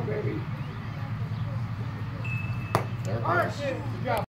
baby. There it goes. All right, kid. Good job.